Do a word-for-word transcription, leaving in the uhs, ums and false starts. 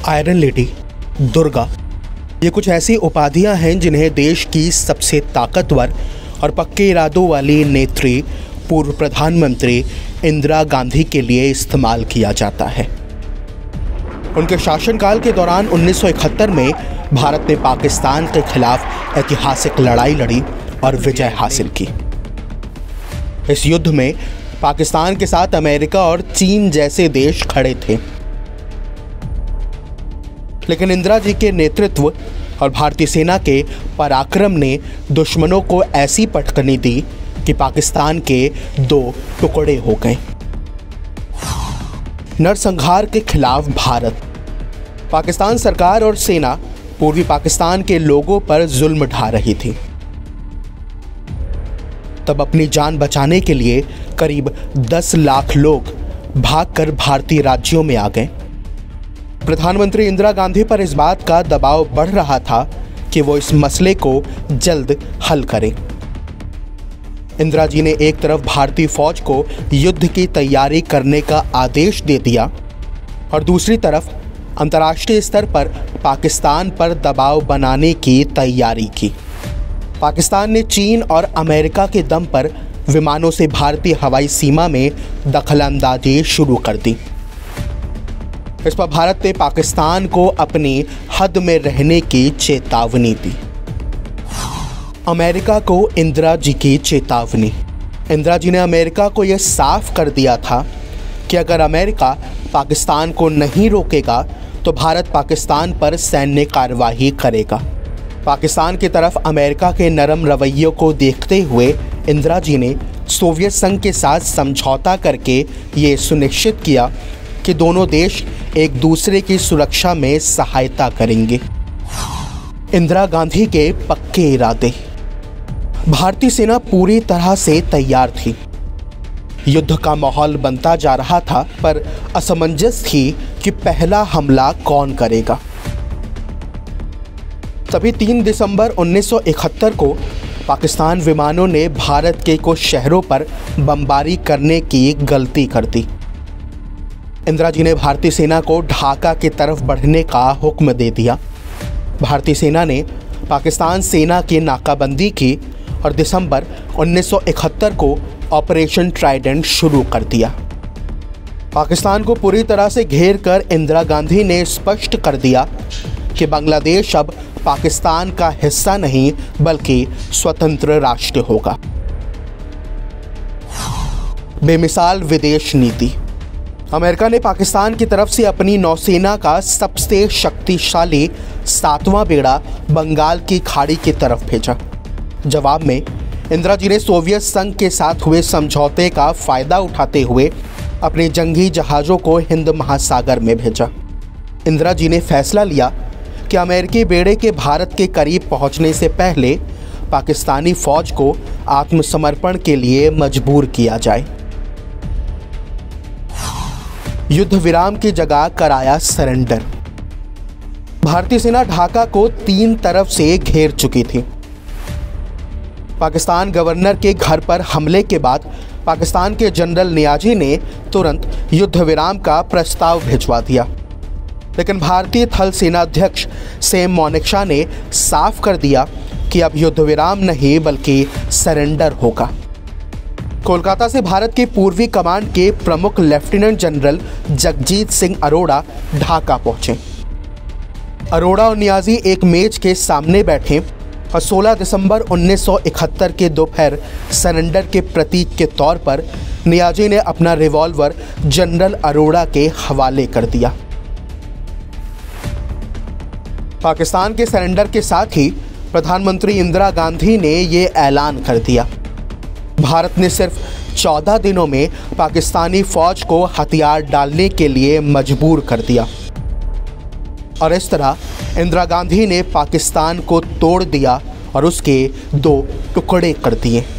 Iron lady, Durga, ये कुछ ऐसी उपाधियां हैं जिन्हें देश की सबसे ताकतवर और पक्के इरादों वाली नेत्री पूर्व प्रधानमंत्री इंदिरा गांधी के लिए इस्तेमाल किया जाता है। उनके शासनकाल के दौरान उन्नीस सौ इकहत्तर में भारत ने पाकिस्तान के खिलाफ ऐतिहासिक लड़ाई लड़ी और विजय हासिल की। इस युद्ध में पाकिस्तान के साथ अमेरिका और चीन जैसे देश खड़े थे, लेकिन इंदिरा जी के नेतृत्व और भारतीय सेना के पराक्रम ने दुश्मनों को ऐसी पटकनी दी कि पाकिस्तान के दो टुकड़े हो गए। नरसंहार के खिलाफ भारत, पाकिस्तान सरकार और सेना पूर्वी पाकिस्तान के लोगों पर जुल्म ढा रही थी। तब अपनी जान बचाने के लिए करीब दस लाख लोग भागकर भारतीय राज्यों में आ गए। प्रधानमंत्री इंदिरा गांधी पर इस बात का दबाव बढ़ रहा था कि वो इस मसले को जल्द हल करें। इंदिरा जी ने एक तरफ भारतीय फौज को युद्ध की तैयारी करने का आदेश दे दिया और दूसरी तरफ अंतर्राष्ट्रीय स्तर पर पाकिस्तान पर दबाव बनाने की तैयारी की। पाकिस्तान ने चीन और अमेरिका के दम पर विमानों से भारतीय हवाई सीमा में दखलंदाजी शुरू कर दी। इस पर भारत ने पाकिस्तान को अपनी हद में रहने की चेतावनी दी। अमेरिका को इंदिरा जी की चेतावनी। इंदिरा जी ने अमेरिका को यह साफ कर दिया था कि अगर अमेरिका पाकिस्तान को नहीं रोकेगा तो भारत पाकिस्तान पर सैन्य कार्रवाई करेगा। पाकिस्तान की तरफ अमेरिका के नरम रवैयों को देखते हुए इंदिरा जी ने सोवियत संघ के साथ समझौता करके ये सुनिश्चित किया कि दोनों देश एक दूसरे की सुरक्षा में सहायता करेंगे। इंदिरा गांधी के पक्के इरादे। भारतीय सेना पूरी तरह से तैयार थी। युद्ध का माहौल बनता जा रहा था, पर असमंजस थी कि पहला हमला कौन करेगा। तभी तीन दिसंबर उन्नीस सौ इकहत्तर को पाकिस्तान विमानों ने भारत के कुछ शहरों पर बमबारी करने की गलती कर दी। इंदिरा जी ने भारतीय सेना को ढाका की तरफ बढ़ने का हुक्म दे दिया। भारतीय सेना ने पाकिस्तान सेना की नाकाबंदी की और दिसंबर उन्नीस सौ इकहत्तर को ऑपरेशन ट्राइडेंट शुरू कर दिया। पाकिस्तान को पूरी तरह से घेर कर इंदिरा गांधी ने स्पष्ट कर दिया कि बांग्लादेश अब पाकिस्तान का हिस्सा नहीं बल्कि स्वतंत्र राष्ट्र होगा। बेमिसाल विदेश नीति। अमेरिका ने पाकिस्तान की तरफ से अपनी नौसेना का सबसे शक्तिशाली सातवां बेड़ा बंगाल की खाड़ी की तरफ भेजा। जवाब में इंदिरा जी ने सोवियत संघ के साथ हुए समझौते का फायदा उठाते हुए अपने जंगी जहाज़ों को हिंद महासागर में भेजा। इंदिरा जी ने फैसला लिया कि अमेरिकी बेड़े के भारत के करीब पहुंचने से पहले पाकिस्तानी फौज को आत्मसमर्पण के लिए मजबूर किया जाए। युद्ध विराम की जगह कराया सरेंडर। भारतीय सेना ढाका को तीन तरफ से घेर चुकी थी। पाकिस्तान गवर्नर के घर पर हमले के बाद पाकिस्तान के जनरल नियाजी ने तुरंत युद्ध विराम का प्रस्ताव भिजवा दिया, लेकिन भारतीय थल सेनाध्यक्ष सैम मानेकशॉ ने साफ कर दिया कि अब युद्ध विराम नहीं बल्कि सरेंडर होगा। कोलकाता से भारत के पूर्वी कमांड के प्रमुख लेफ्टिनेंट जनरल जगजीत सिंह अरोड़ा ढाका पहुंचे। अरोड़ा और नियाजी एक मेज के सामने बैठे और सोलह दिसंबर उन्नीस सौ इकहत्तर के दोपहर सरेंडर के प्रतीक के तौर पर नियाजी ने अपना रिवॉल्वर जनरल अरोड़ा के हवाले कर दिया। पाकिस्तान के सरेंडर के साथ ही प्रधानमंत्री इंदिरा गांधी ने ये ऐलान कर दिया। भारत ने सिर्फ चौदह दिनों में पाकिस्तानी फौज को हथियार डालने के लिए मजबूर कर दिया और इस तरह इंदिरा गांधी ने पाकिस्तान को तोड़ दिया और उसके दो टुकड़े कर दिए।